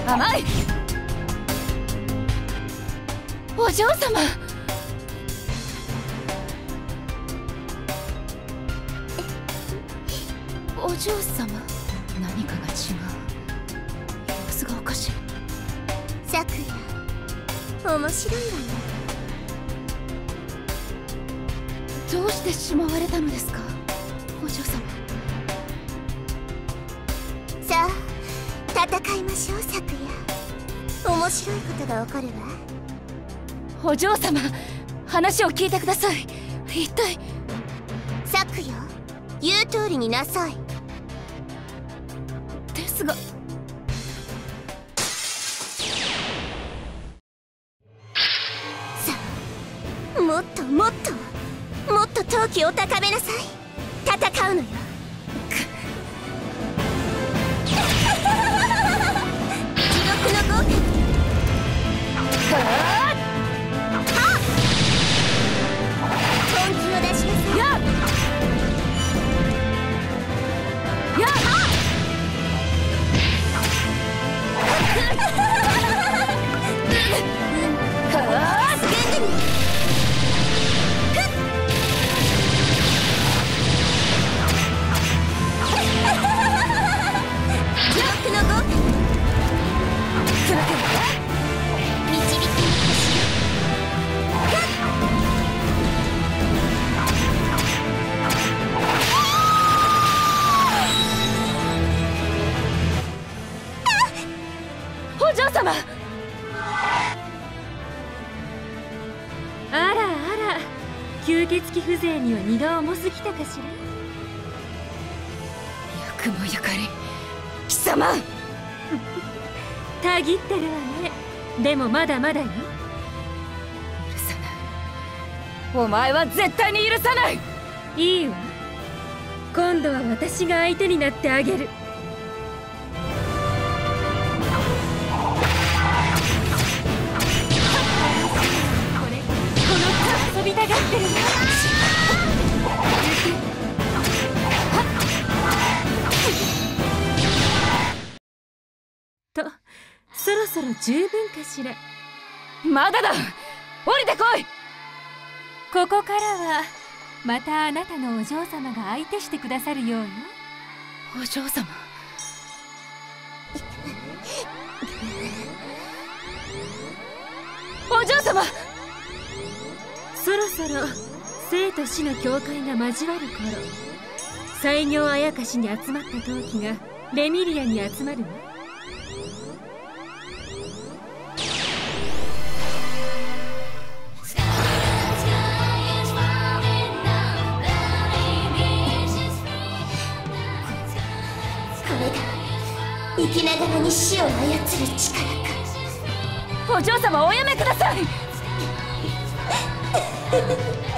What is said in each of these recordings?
甘い。お嬢様。お嬢様、何かが違う。様子がおかしい。 さくら、面白いわね。 どうしてしまわれたのですか、お嬢様。 さあ、戦いましょう、さくら。面白いことが起こるわ。 お嬢様、話を聞いてください。一体。 さくら、言う通りになさい。 ですが。 さあ、もっともっともっと闘気を高めなさい。戦うのよ。地獄の豪華。本気を出しなさい。 やっやっお嬢様。 あらあら、吸血鬼風情には荷が重すぎたかしら。 役もゆかり貴様。 たぎってるわね。でもまだまだよ。 許さない。お前は絶対に許さない。 いいわ、今度は私が相手になってあげる。遊びたがってると、そろそろ十分かしら。 まだだ。降りてこい。 ここからはまたあなたのお嬢様が相手してくださるようよ。 お嬢様。お嬢様。 そろそろ生と死の境界が交わる頃、西行あやかしに集まった闘気がレミリアに集まるわ。 これが生きながらに死を操る力か。 お嬢様、おやめください。お嬢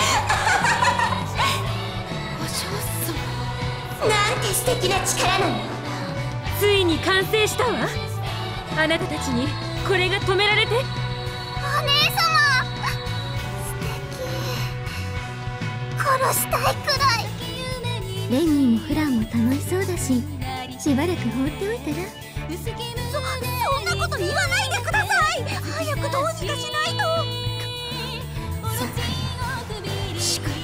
様。 なんて素敵な力なの。 ついに完成したわ。あなたたちにこれが止められて。 お姉様、素敵。殺したいくらい。レニーもフランも楽しそうだし、しばらく放っておいたら。そんなこと言わないでください。早くどうにかしないと。さあ、しかない。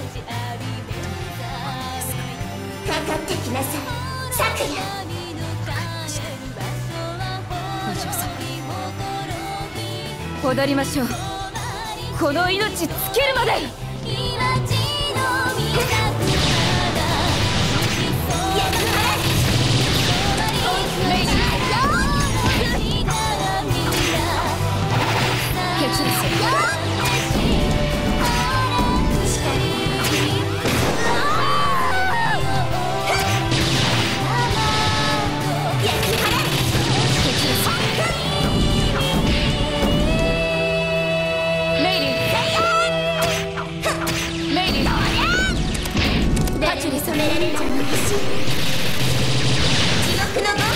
かかってきなさい、さくら。 お嬢様、戻りましょう。この命尽きるまで。 染められちゃうの欲しい。地獄の豪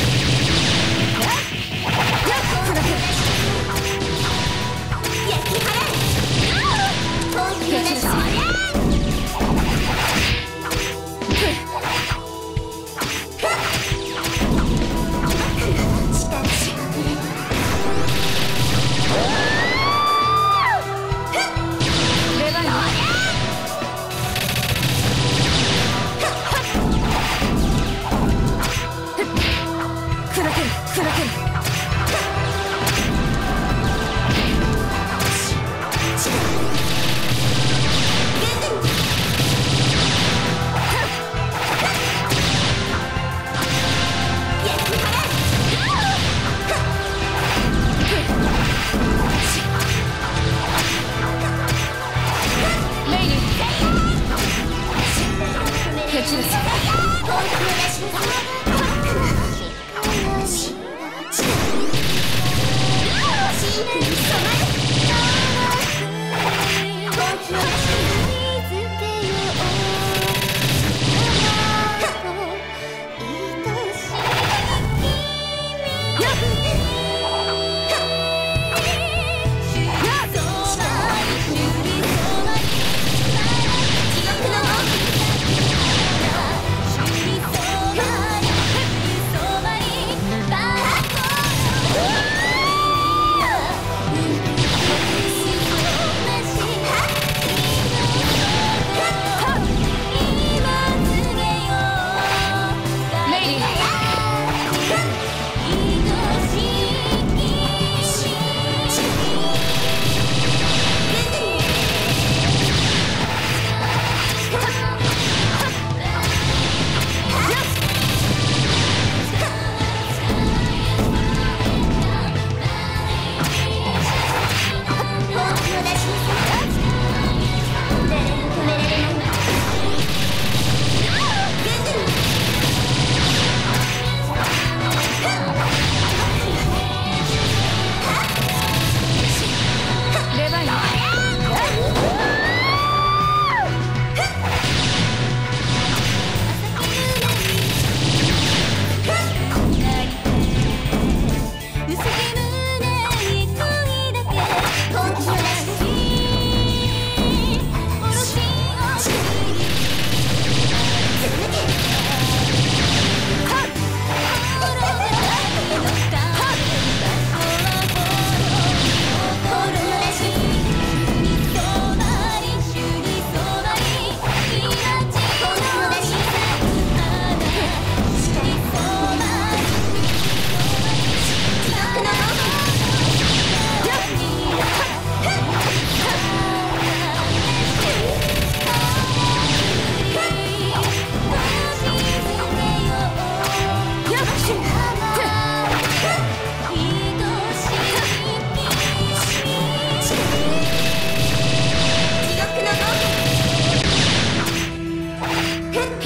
焼き払え。本気を出し力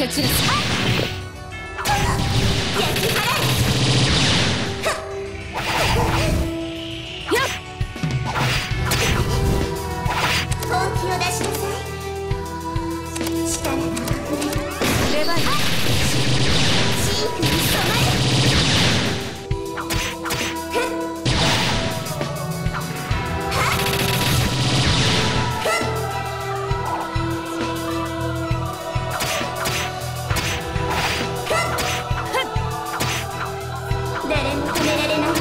蹴散らす。 焼き払え。よっ、本気を出しなさい。力が溢れる出番。 シークに染まれ。誰も止められない。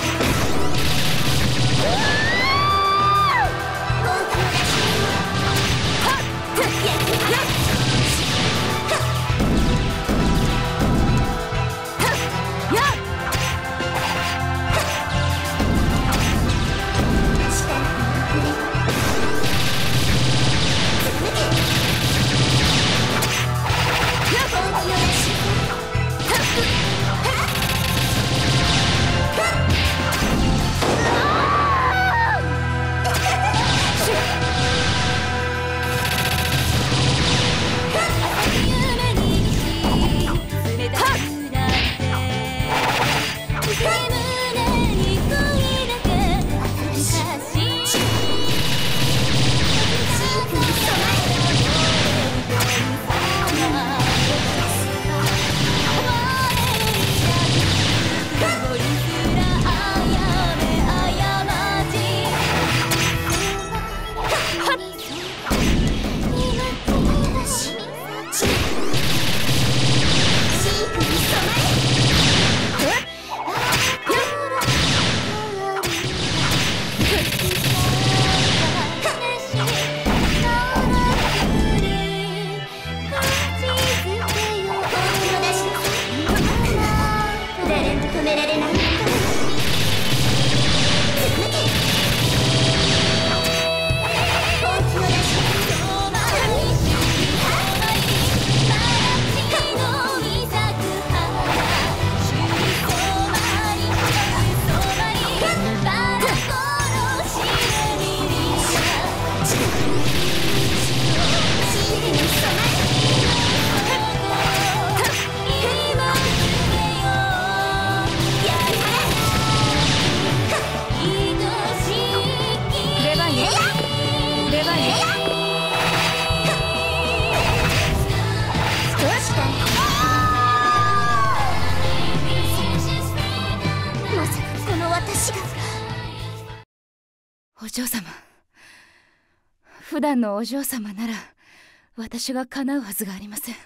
お嬢様、普段のお嬢様なら私が叶うはずがありません。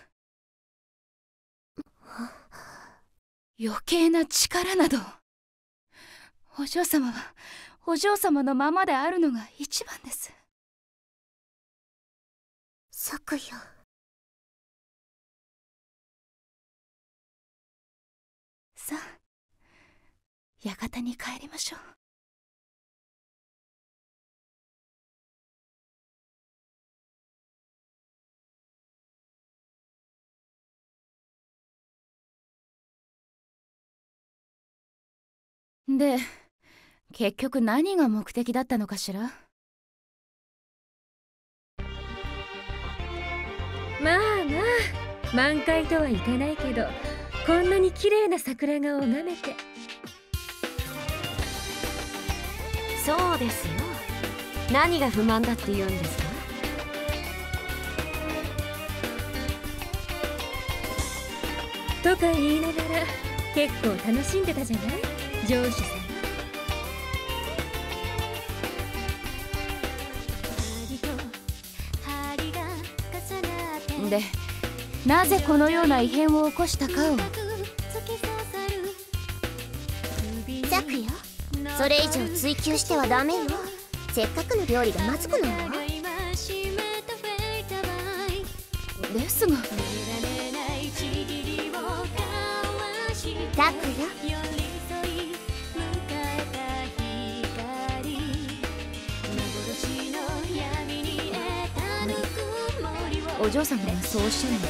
余計な力など、お嬢様はお嬢様のままであるのが一番です。 昨夜、 さあ、館に帰りましょう。で、結局何が目的だったのかしら。 まあまあ、満開とはいかないけど、こんなに綺麗な桜が拝めて。 そうですよ。何が不満だって言うんですか？ とか言いながら結構楽しんでたじゃない、上司さん。で、なぜこのような異変を起こしたかを。 ザクよ、それ以上追求してはダメよ。せっかくの料理がまずくなるわ。 ですが、 ザクよ、 お嬢様がそうおっしゃるので。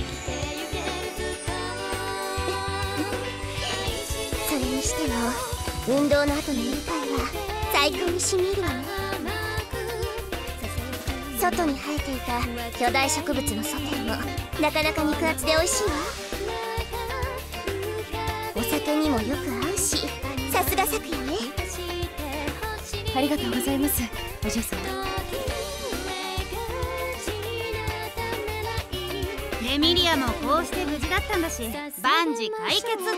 それにしても運動の後の愉快は最高にしみるわね。 外に生えていた巨大植物のソテーもなかなか肉厚で美味しいわ。お酒にもよく合うし、さすが咲夜ね。 ありがとうございます、お嬢様。 レミリアもこうして無事だったんだし、万事解決ってね。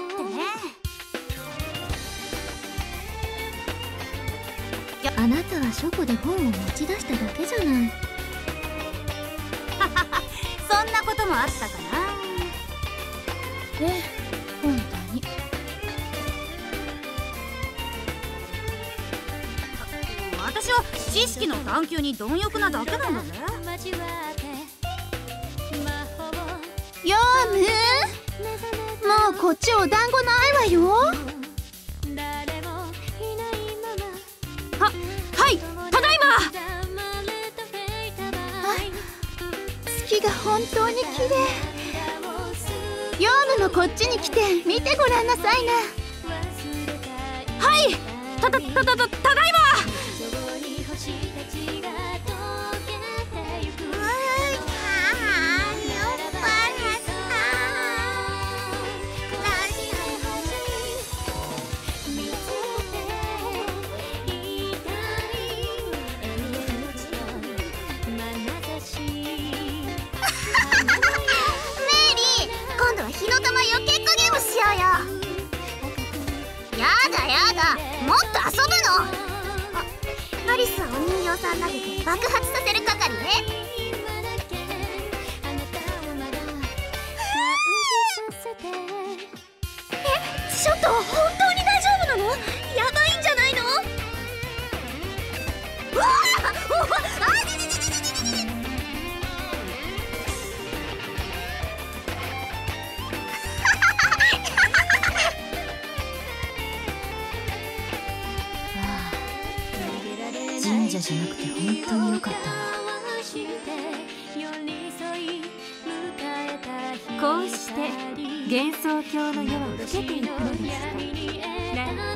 あなたは書庫で本を持ち出しただけじゃない。 そんなこともあったかな。 本当に。 私は知識の探求に貪欲なだけなんだぜ。 ヨウム、もうこっちお団子ないわよ。 はい、ただいま。 月が本当に綺麗。ヨウムもこっちに来て見てごらんなさいな。 はい、ただいま。 もっと遊ぶの。アリスはお人形さん投げて爆発させる係ね。ちょっと本当に大丈夫なの？やばいんじゃないの？うわあ！ 神社じゃなくて本当に良かったわ。こうして幻想郷の夜は更けていくのでした。